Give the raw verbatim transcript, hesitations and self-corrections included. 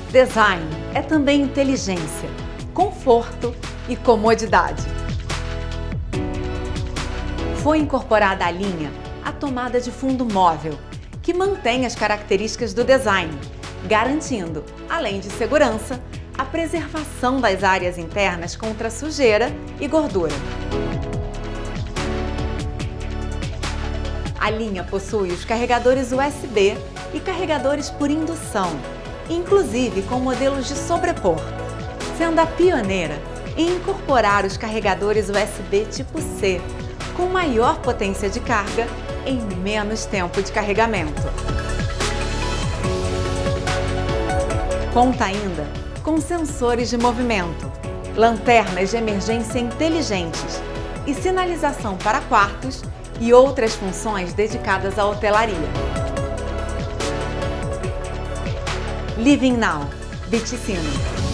Design é também inteligência, conforto e comodidade. Foi incorporada à linha a tomada de fundo móvel, que mantém as características do design, garantindo, além de segurança, a preservação das áreas internas contra sujeira e gordura. A linha possui os carregadores U S B e carregadores por indução, inclusive com modelos de sobrepor, sendo a pioneira em incorporar os carregadores U S B tipo C, com maior potência de carga em menos tempo de carregamento. Conta ainda com sensores de movimento, lanternas de emergência inteligentes e sinalização para quartos e outras funções dedicadas à hotelaria. Living Now, Viticino.